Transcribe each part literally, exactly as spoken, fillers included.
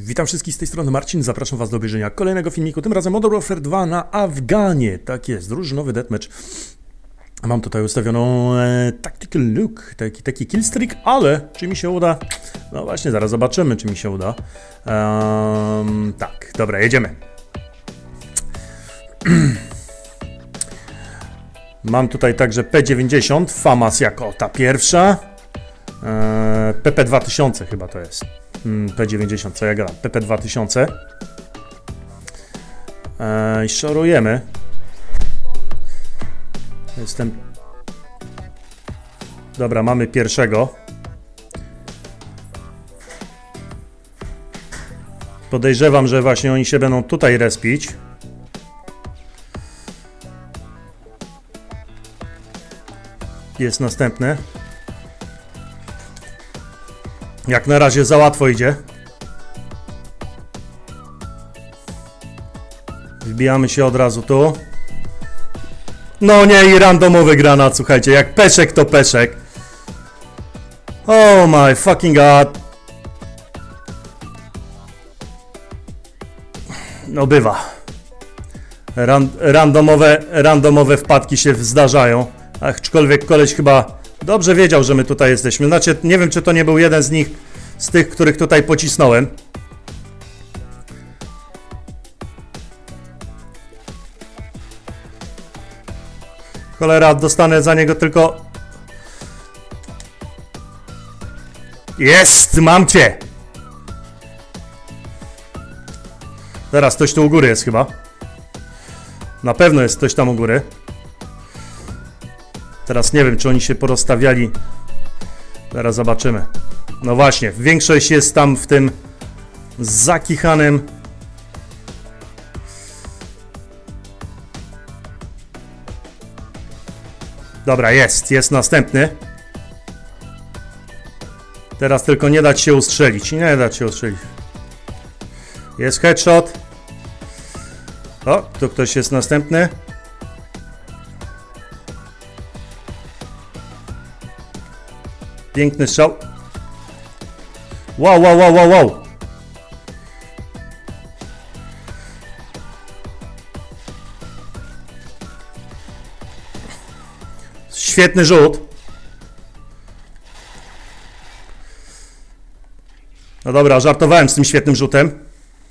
Witam wszystkich z tej strony Marcin, zapraszam was do obejrzenia kolejnego filmiku, tym razem Modern Warfare dwa na Afganie. Tak jest, drużynowy deathmatch. Mam tutaj ustawioną e, tactical look, taki, taki killstreak, ale czy mi się uda? No właśnie, zaraz zobaczymy, czy mi się uda. Um, tak, dobra, jedziemy. Mam tutaj także P dziewięćdziesiąt, FAMAS jako ta pierwsza. E, P P dwa tysiące chyba to jest. P dziewięćdziesiąt, co ja gadam? P P dwa tysiące. E, I szorujemy. Jestem... Dobra, mamy pierwszego. Podejrzewam, że właśnie oni się będą tutaj respić. Jest następny. Jak na razie za łatwo idzie. Wbijamy się od razu tu. No nie, i randomowy granat, słuchajcie, jak peszek to peszek. Oh my fucking god. No bywa. Ran randomowe, randomowe wpadki się zdarzają. Aczkolwiek koleś chyba dobrze wiedział, że my tutaj jesteśmy. Znaczy, nie wiem, czy to nie był jeden z nich, z tych, których tutaj pocisnąłem. Cholera, dostanę za niego tylko... Jest! Mam cię! Teraz ktoś tu u góry jest chyba. Na pewno jest ktoś tam u góry. Teraz nie wiem, czy oni się porozstawiali. Zaraz zobaczymy. No właśnie, większość jest tam w tym zakichanym. Dobra, jest, jest następny. Teraz tylko nie dać się ustrzelić. Nie dać się ustrzelić. Jest headshot. O, tu ktoś jest następny. Piękny strzał. Wow, wow, wow, wow, wow. Świetny rzut. No dobra, żartowałem z tym świetnym rzutem.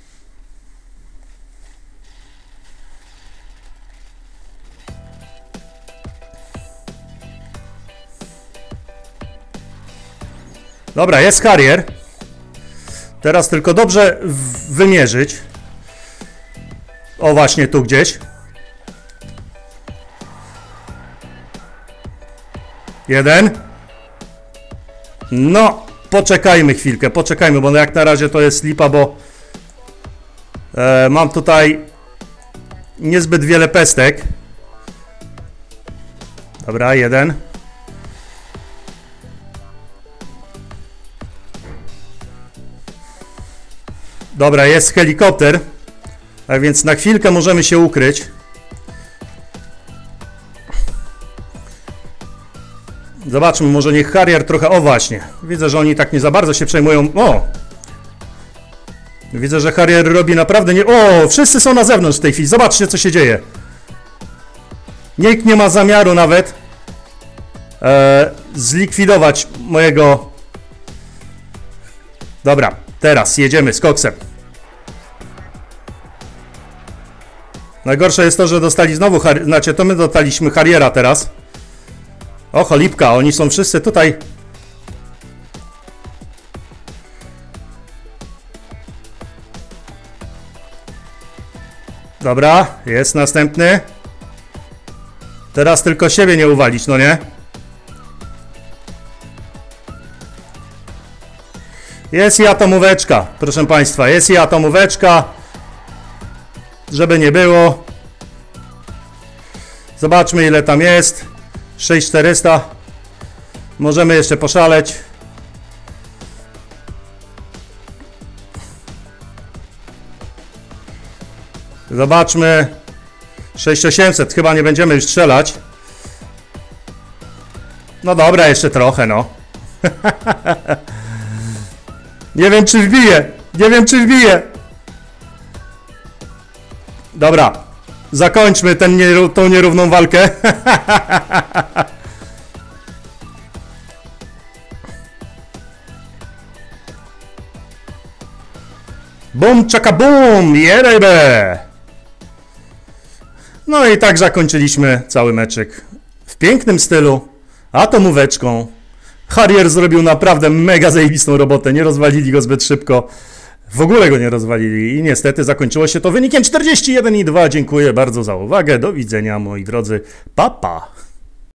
Dobra, jest Harrier. Teraz tylko dobrze wymierzyć. O, właśnie tu gdzieś. Jeden. No, poczekajmy chwilkę, poczekajmy, bo jak na razie to jest lipa, bo e, mam tutaj niezbyt wiele pestek. Dobra, jeden. Dobra, jest helikopter, a więc na chwilkę możemy się ukryć. Zobaczmy, może niech Harrier trochę... O właśnie, widzę, że oni tak nie za bardzo się przejmują. O! Widzę, że Harrier robi naprawdę nie... O! Wszyscy są na zewnątrz w tej chwili, zobaczcie, co się dzieje. Nikt nie ma zamiaru nawet e, zlikwidować mojego... Dobra, teraz jedziemy z koksem. Najgorsze jest to, że dostali znowu... Znaczy, to my dostaliśmy Harriera teraz. O, cholipka, oni są wszyscy tutaj. Dobra, jest następny. Teraz tylko siebie nie uwalić, no nie? Jest i atomóweczka, proszę państwa, jest i atomóweczka. Żeby nie było. Zobaczmy, ile tam jest. sześć tysięcy czterysta. Możemy jeszcze poszaleć. Zobaczmy. sześć tysięcy osiemset. Chyba nie będziemy już strzelać. No dobra, jeszcze trochę, no. Nie wiem, czy wbije. Nie wiem, czy wbije. Dobra. Zakończmy ten nie, tą nierówną walkę. Bum, czaka bum, jerebe. No i tak zakończyliśmy cały meczek. W pięknym stylu, atomóweczką. Harrier zrobił naprawdę mega zajebistą robotę, nie rozwalili go zbyt szybko. W ogóle go nie rozwalili i niestety zakończyło się to wynikiem czterdzieści jeden i dwa. Dziękuję bardzo za uwagę, do widzenia moi drodzy, pa pa.